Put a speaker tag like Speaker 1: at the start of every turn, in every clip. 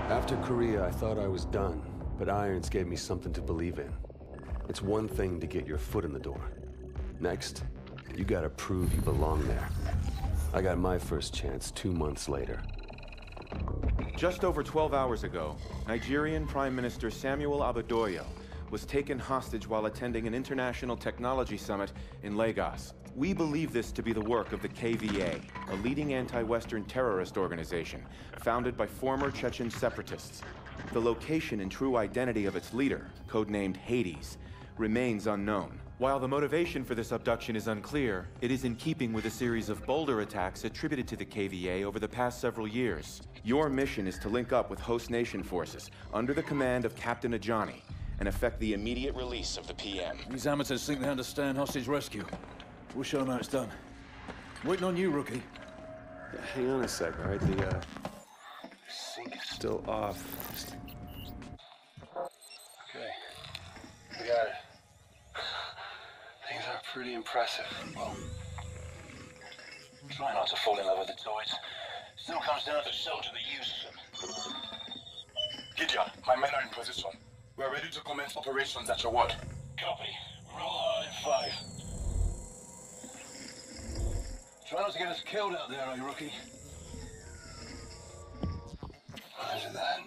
Speaker 1: After Korea, I thought I was done, but Irons gave me something to believe in. It's one thing to get your foot in the door. Next, you gotta prove you belong there. I got my first chance 2 months later.
Speaker 2: Just over 12 hours ago, Nigerian Prime Minister Samuel Abadoyo was taken hostage while attending an international technology summit in Lagos. We believe this to be the work of the KVA, a leading anti-Western terrorist organization founded by former Chechen separatists. The location and true identity of its leader, codenamed Hades, remains unknown. While the motivation for this abduction is unclear, it is in keeping with a series of bolder attacks attributed to the KVA over the past several years. Your mission is to link up with host nation forces under the command of Captain Ajani and effect the immediate release of the PM.
Speaker 3: These amateurs think they understand hostage rescue. We'll show them how it's done. Waiting on you, rookie.
Speaker 1: Yeah, hang on a sec, all right? The sync is still off. Okay, we got it. Things are pretty impressive.
Speaker 4: Well, try not to fall in love with the toys. Still comes down to soldier that uses them.
Speaker 5: Gideon, my men are in position. We're ready to commence operations at your word.
Speaker 4: Copy. Roll hard in 5. Try not to get us killed out there, eh, rookie?
Speaker 5: Roger that.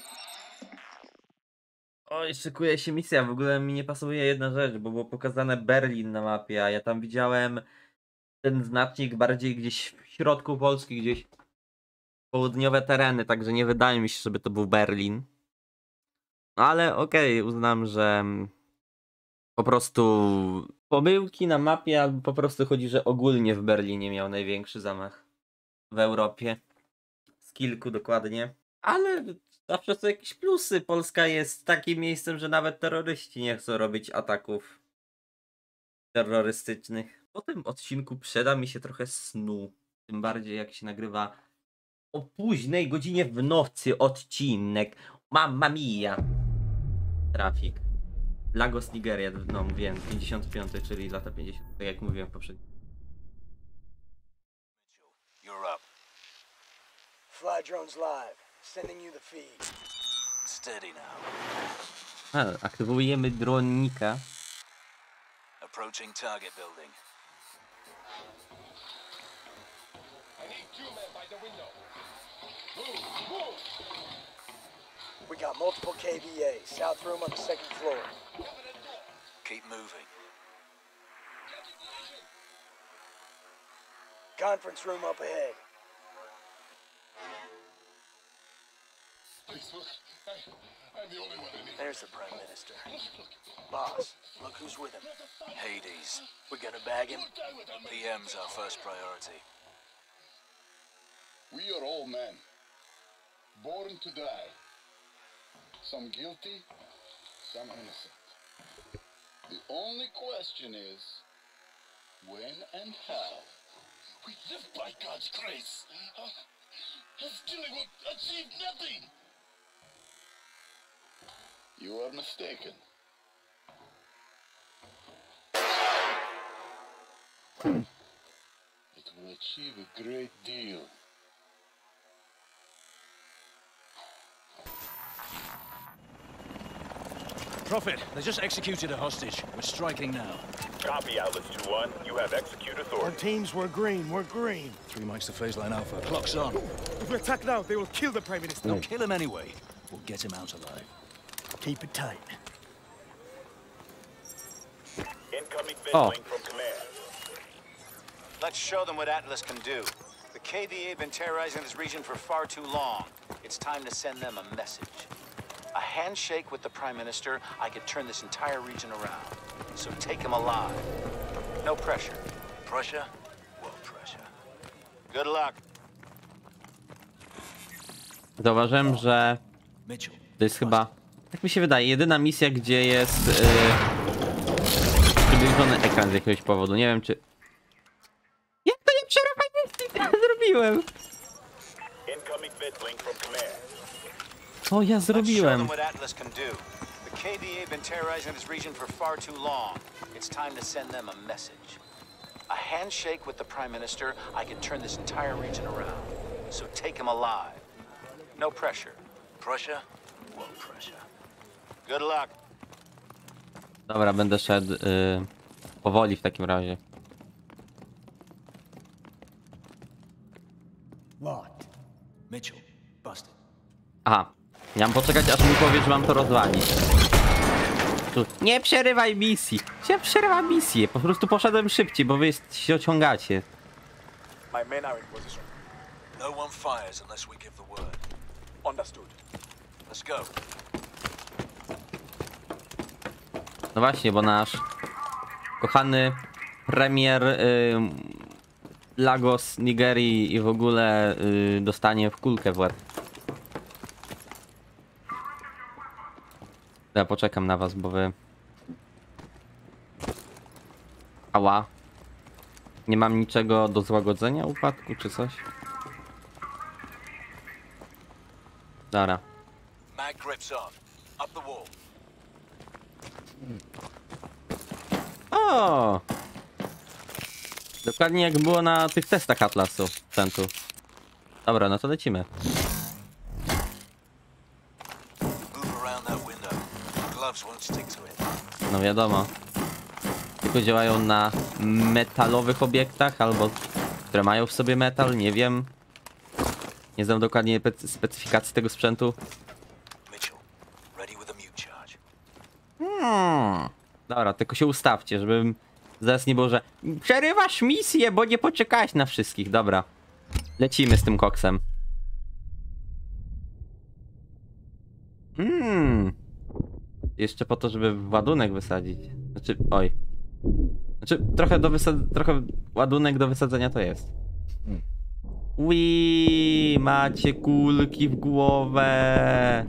Speaker 6: Oj, szykuje się misja. W ogóle mi nie pasuje jedna rzecz, bo było pokazane Berlin na mapie, a ja tam widziałem ten znacznik bardziej gdzieś w środku Polski, gdzieś południowe tereny, także nie wydaje mi się, żeby to był Berlin. No ale okej, uznam, że po prostu pomyłki na mapie, albo po prostu chodzi, że ogólnie w Berlinie miał największy zamach w Europie. Z kilku dokładnie. Ale zawsze są jakieś plusy. Polska jest takim miejscem, że nawet terroryści nie chcą robić ataków terrorystycznych. Po tym odcinku przyda mi się trochę snu. Tym bardziej jak się nagrywa o późnej godzinie w nocy odcinek. Mamma mia! Trafik. Lagos, Nigeria, no mówiłem, 55, czyli lata 50, tak jak mówiłem poprzednio.
Speaker 4: You're up.
Speaker 7: Fly drones live. Sending you the feed.
Speaker 4: Steady now.
Speaker 6: Aktywujemy dronnika.
Speaker 4: Approaching target building.
Speaker 5: I need 2 men by the window. Move, move!
Speaker 7: We got multiple KVA. South room on the 2nd floor.
Speaker 4: Keep moving.
Speaker 7: Conference room up ahead.
Speaker 5: Please look. I'm the only one in here.
Speaker 7: There's the Prime Minister. Boss, look who's with him.
Speaker 4: Hades.
Speaker 7: We gonna bag him?
Speaker 4: PM's our first priority.
Speaker 5: We are all men. Born to die. Some guilty, some innocent. The only question is, when and how? We live by God's grace. Stealing will achieve nothing. You are mistaken. It will achieve a great deal.
Speaker 3: Prophet, they just executed a hostage. We're striking now.
Speaker 8: Copy, Atlas 2-1. You have execute
Speaker 9: Our
Speaker 8: authority.
Speaker 9: teams were green, we're green.
Speaker 3: 3 mics to phase line alpha. Clock's on.
Speaker 9: If we attack now, they will kill the Prime Minister.
Speaker 3: They'll kill him anyway. We'll get him out alive.
Speaker 9: Keep it tight.
Speaker 8: Incoming
Speaker 6: Oh.
Speaker 8: link from command.
Speaker 4: Let's show them what Atlas can do. The KVA have been terrorizing this region for far too long. It's time to send them a message. A handshake with the Prime Minister, I could turn this entire region around. So take him alive. No pressure. Pressure? Well, pressure. Good luck.
Speaker 6: Zauważyłem, że
Speaker 3: Mitchell.
Speaker 6: to jest chyba, tak mi się wydaje, jedyna misja, gdzie jest przybliżony ekran z jakiegoś powodu. Nie wiem czy... Jak to nie przerywaj misji? Co ja zrobiłem?
Speaker 8: Incoming link from command.
Speaker 6: Co ja
Speaker 4: Let's show them
Speaker 6: zrobiłem?
Speaker 4: what Atlas can do. The KVA have been terrorizing this region for far too long. It's time to send them a message. A handshake with the Prime Minister, I can turn this entire region around. So take him alive. No pressure. Pressure? What pressure? Good luck.
Speaker 6: Dobra, będę szedł powoli w takim razie.
Speaker 9: Locked.
Speaker 3: Mitchell, busted.
Speaker 6: Aha, miałem poczekać, aż mi powie, że mam to rozwalić. Tu, nie przerywaj misji. Ja przerywam misję. Po prostu poszedłem szybciej, bo wy się ociągacie.
Speaker 7: My men are in position.
Speaker 4: No one fires unless we give the word.
Speaker 7: Understood.
Speaker 4: Let's go.
Speaker 6: No właśnie, bo nasz kochany premier Lagos, Nigerii i w ogóle dostanie w kulkę w łeb. Ja poczekam na was, bo wy... Ała. Nie mam niczego do złagodzenia upadku, czy coś? Dobra.
Speaker 4: Mag grips on. Up the wall.
Speaker 6: O! Dokładnie jak było na tych testach Atlasu sprzętu. Dobra, no to lecimy.
Speaker 4: Move around that window. Gloves won't stick to it.
Speaker 6: No wiadomo. Tylko działają na metalowych obiektach, albo które mają w sobie metal, nie wiem. Nie znam dokładnie specyfikacji tego sprzętu.
Speaker 4: Mitchell, ready with a mute charge.
Speaker 6: Dobra, tylko się ustawcie, żebym zaraz nie było, że przerywasz misję, bo nie poczekałeś na wszystkich. Dobra, lecimy z tym koksem. Jeszcze po to, żeby ładunek wysadzić. Znaczy, oj. Znaczy, trochę ładunek do wysadzenia to jest. Ui, macie kulki w głowę.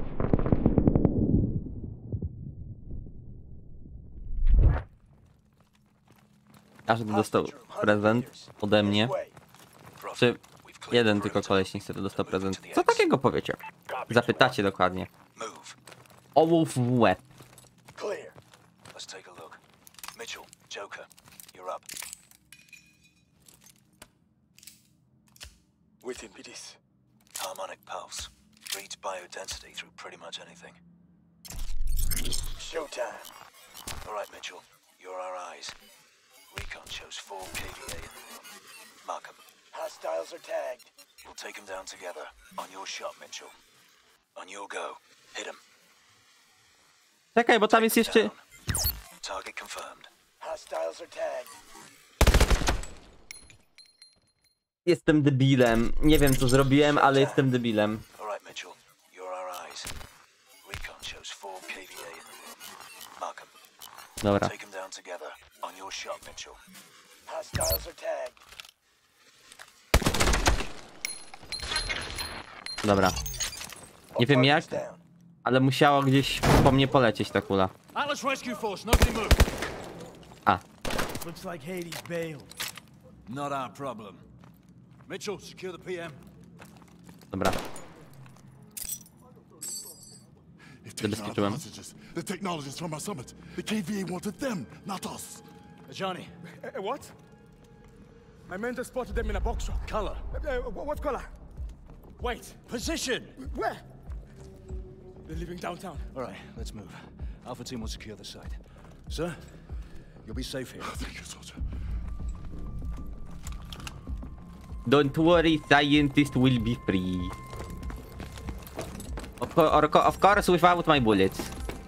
Speaker 6: Każdy dostał prezent ode mnie. Czy jeden tylko koleś niestety dostał prezent? Co takiego powiecie? Zapytacie dokładnie.
Speaker 4: Move.
Speaker 6: Ołów w łeb.
Speaker 7: Clear.
Speaker 4: Let's take a look. Mitchell, Joker, you're up.
Speaker 7: Within BDs.
Speaker 4: Harmonic pulse. Reads biodensity through pretty much anything.
Speaker 7: Showtime.
Speaker 4: All right, Mitchell, you're our eyes. Recon shows 4 KVA in the room. Mark 'em.
Speaker 7: Hostiles are tagged.
Speaker 4: We'll take them down together. On your shot, Mitchell. On your go. Hit 'em.
Speaker 6: Czekaj, bo tam jest jeszcze...
Speaker 4: Target confirmed.
Speaker 7: Hostiles are tagged.
Speaker 6: Jestem debilem. Nie wiem co zrobiłem, ale jestem debilem.
Speaker 4: All right, Mitchell, you're our eyes. Recon shows 4 KVA in the room. Mark 'em.
Speaker 6: Dobra.
Speaker 4: Take them down together. On your shot, Mitchell.
Speaker 7: Hostiles are tagged.
Speaker 6: Dobra. Nie wiem jak, ale musiało gdzieś po mnie polecieć ta kula.
Speaker 3: Atlas Rescue Force, nobody move.
Speaker 6: A.
Speaker 9: Looks like Hades bailed.
Speaker 3: Not our problem. Mitchell, secure the PM.
Speaker 6: Dobra.
Speaker 10: Zabezpieczyłem. The technologists from our summit. The KVA wanted them, not us.
Speaker 3: Johnny.
Speaker 9: What? My men just spotted them in a box truck.
Speaker 3: Color.
Speaker 9: What color? Wait.
Speaker 3: Position.
Speaker 9: Where? They're leaving downtown.
Speaker 3: All right, let's move. Alpha team will secure the site. Sir, you'll be safe here.
Speaker 10: Thank you, soldier.
Speaker 6: Don't worry, scientist will be free. Of course, without my bullets.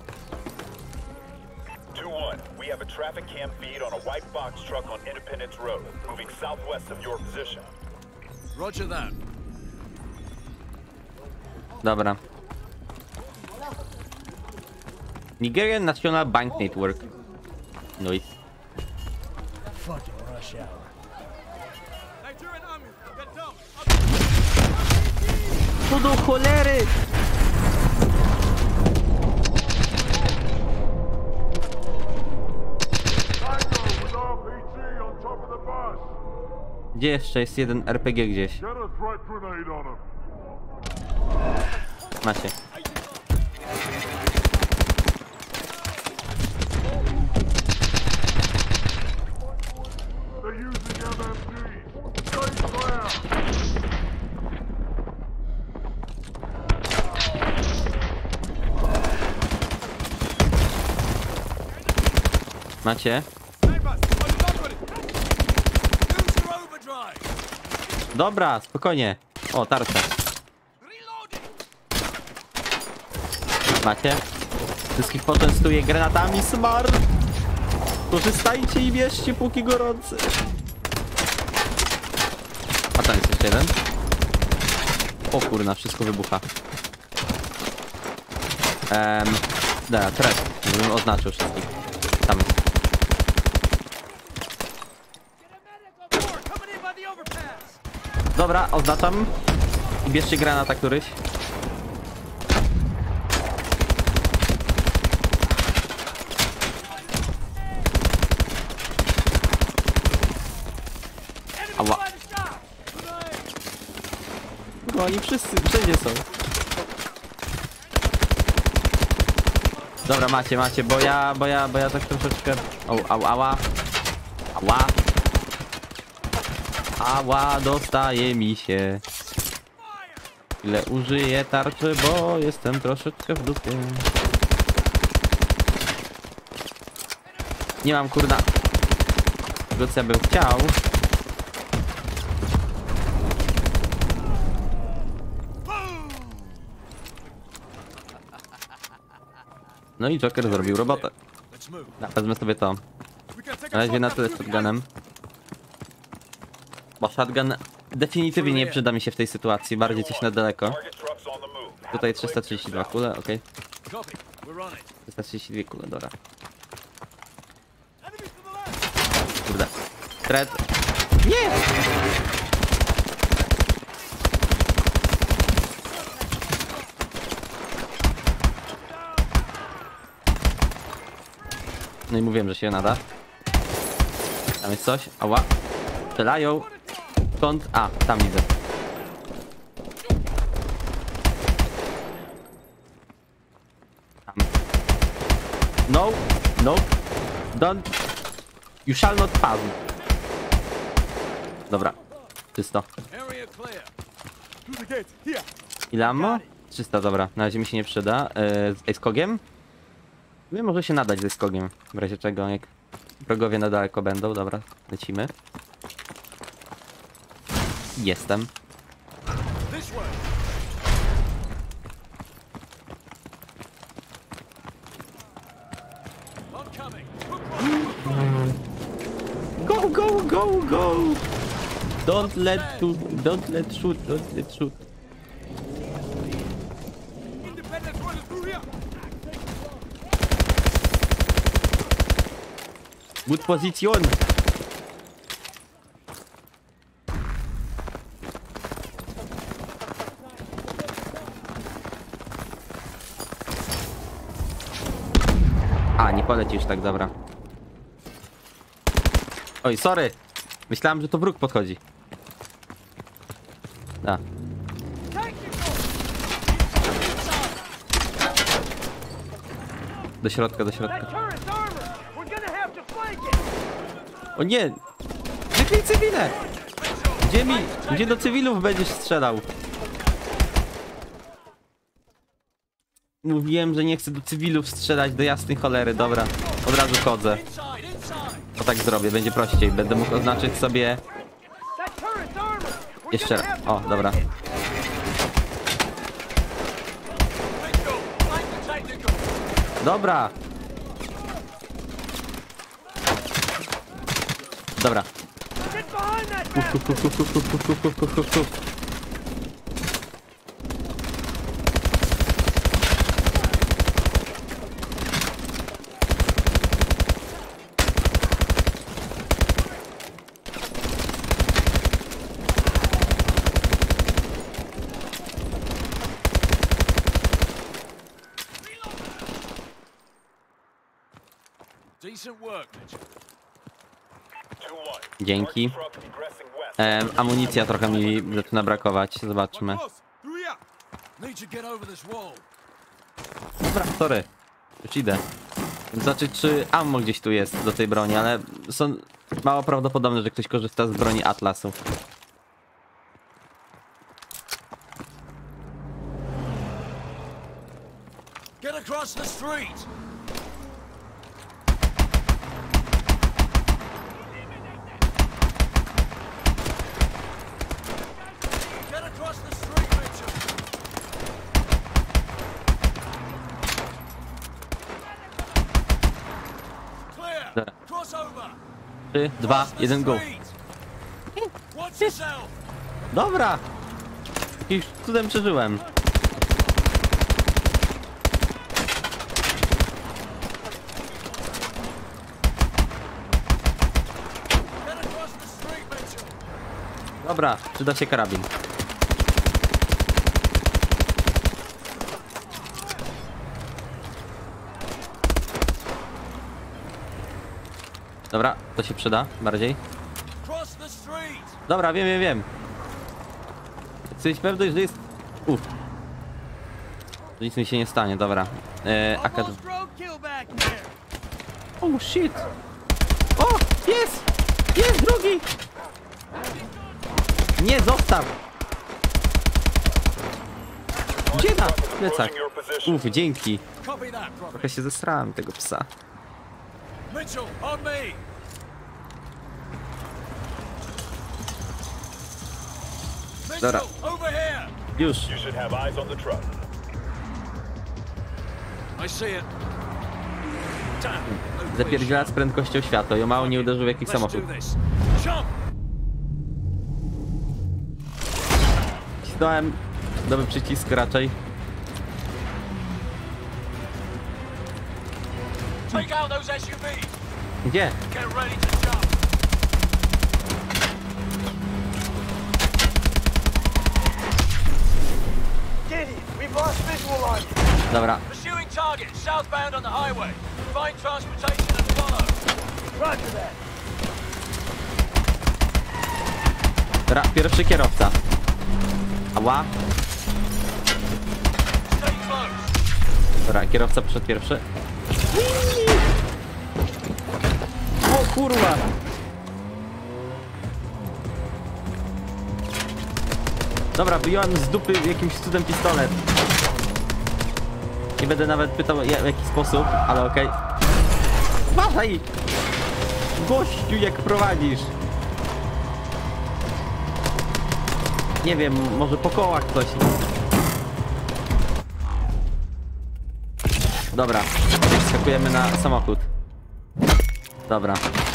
Speaker 8: 2-1, we have a traffic cam feed on a white box truck on Independence Road, moving southwest of your position.
Speaker 3: Roger that.
Speaker 6: Dobra. Nigerian National Bank Network. Nice.
Speaker 9: Fucking rush hour.
Speaker 3: Nigerian army, get down.
Speaker 6: Co do cholery! Gdzie jeszcze jest jeden RPG gdzieś? Macie. Macie? Dobra, spokojnie. O, tarcza. Macie? Wszystkich poczęstuję granatami smart. Korzystajcie i bierzcie póki gorący. A tam jest jeszcze jeden. O kurna, wszystko wybucha. Dobra, teraz, żebym oznaczył wszystkich. Tam jest. Dobra, oznaczam. I bierzcie granata któryś. Ała. No oni wszyscy, wszędzie są. Dobra, macie, bo ja tak troszeczkę... Ała. Ała, dostaje mi się. Ile użyję tarczy, bo jestem troszeczkę w dupie. Nie mam kurna. Tego co ja bym chciał. No i Joker zrobił robotę. Wezmę sobie to. Na razie na tyle z shotgunem. Bo shotgun definitywnie nie przyda mi się w tej sytuacji. Bardziej coś na daleko. Tutaj 332 kule, okej. 332 kule, dobra. Kurde. Thread. Nie! No i mówiłem, że się nada. Tam jest coś. Ała. Strzelają. Skąd? A, tam widzę. Tam. No. Don't. You shall not pass. Dobra. Czysto. Ile ammo? 300, dobra. Na razie mi się nie przyda. Z skogiem? Nie może się nadać ze skogiem. W razie czego, jak wrogowie na daleko będą. Dobra, lecimy. Jestem. Go! Don't let shoot. Good position. A, nie polecisz tak, dobra. Oj, sorry. Myślałem, że to wróg podchodzi. A. Do środka. O nie! Wykryj cywile! Gdzie do cywilów będziesz strzelał? Mówiłem, że nie chcę do cywilów strzelać, do jasnej cholery, dobra. Od razu chodzę. To tak zrobię, będzie prościej. Będę mógł oznaczyć sobie... Jeszcze raz. O, dobra. Dobra. Dobra. Dzięki. Amunicja trochę mi zaczyna brakować. Zobaczmy. Dobra, sorry. Już idę. Zobaczyć, czy ammo gdzieś tu jest do tej broni, ale są mało prawdopodobne, że ktoś korzysta z broni Atlasu. 3, 2, 1, go. Dobra! Jakimś cudem przeżyłem. Dobra, przyda się karabin. Dobra, to się przyda bardziej. Dobra, wiem. Jesteś pewny, że jest... Że nic mi się nie stanie, dobra. Oh shit! O! Jest! Jest drugi! Nie, zostaw! Gdzie na plecach? Dzięki. Trochę się zesrałem tego psa.
Speaker 3: Mitchell, on me!
Speaker 6: Dobra. Już. Zapierdziela z prędkością światła i o mało nie uderzył w jakiś samochód. Wcisnąłem nowy przycisk raczej. Gdzie? Dobra. Dobra, pierwszy kierowca. Ała. Dobra, kierowca przyszedł pierwszy. O kurwa! Dobra, wyjąłem z dupy jakimś cudem pistolet. Nie będę nawet pytał w jaki sposób, ale okej. Uważaj! Gościu, jak prowadzisz. Nie wiem, może po kołach coś. Dobra, skakujemy na samochód. Dobra.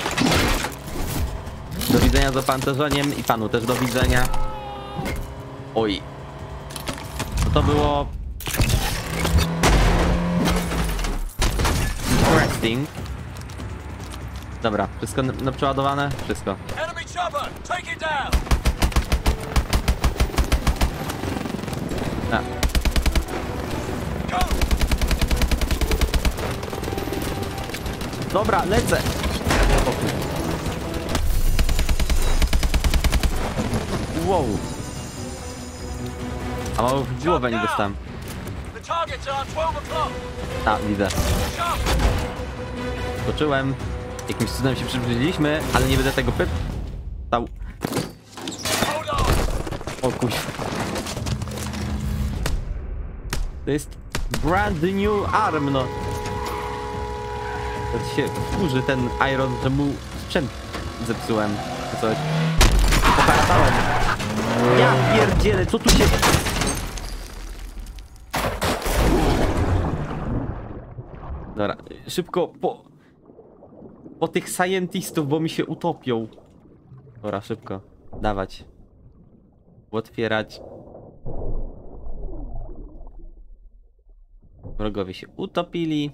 Speaker 6: Do widzenia z opancerzoniem i panu też do widzenia. Oj. No to było... interesting. Dobra, wszystko na przeładowane? Wszystko. A. Dobra, lecę! Wow. A mało w głowę nie dostałem. A, widzę. Skoczyłem. Jakimś cudem się przybliżyliśmy, ale nie będę tego pytał. O kuźwa. To jest brand new arm, no. To się wkurzy ten Iron, że mu sprzęt zepsułem, czy coś. Poparatałem. Ja pierdzielę, co tu się... Dobra, szybko po tych scientistów, bo mi się utopią. Dobra, szybko. Dawać. Otwierać. Wrogowie się utopili.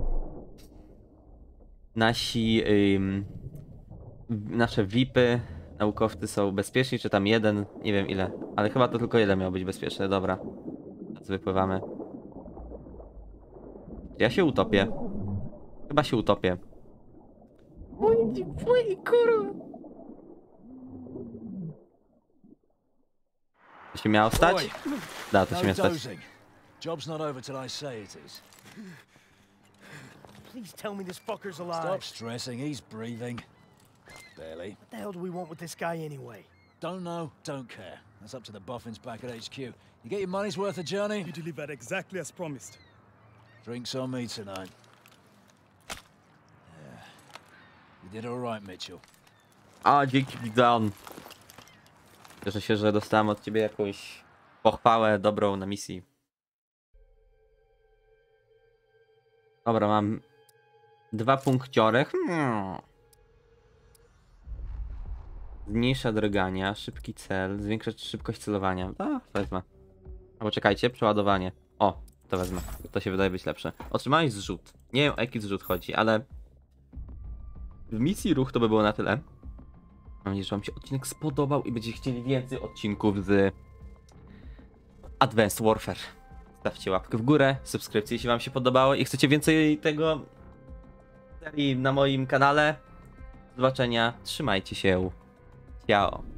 Speaker 6: Nasi... nasze VIPy, naukowcy są bezpieczni, czy tam jeden, nie wiem ile. Ale chyba to tylko jeden miał być bezpieczny, dobra. Teraz wypływamy. Ja się utopię. Chyba się utopię. Oj, kurwa. To się miało stać? Da, to się miało stać.
Speaker 3: Job's not over till I say it is.
Speaker 7: Please tell me this fucker's alive.
Speaker 3: Stop stressing, he's breathing. Barely.
Speaker 7: What the hell do we want with this guy anyway?
Speaker 3: Don't know, don't care. That's up to the boffins back at HQ. You get your money's worth a journey?
Speaker 9: You delivered exactly as promised.
Speaker 3: Drinks on me tonight. Yeah. You did all right, Mitchell.
Speaker 6: A, dzięki, Gideon. Cieszę się, że dostałem od ciebie jakąś pochwałę dobrą na misji. Dobra, mam 2 punkciory. Zmniejsza drgania, szybki cel, zwiększa szybkość celowania. A, wezmę. Albo czekajcie, przeładowanie. O, to wezmę. To się wydaje być lepsze. Otrzymałeś zrzut. Nie wiem, o jaki zrzut chodzi, ale w misji ruch to by było na tyle. Mam nadzieję, że wam się odcinek spodobał i będziecie chcieli więcej odcinków z Advanced Warfare. Stawcie łapkę w górę, subskrypcję, jeśli wam się podobało i chcecie więcej tego serii na moim kanale. Do zobaczenia, trzymajcie się. Ciao.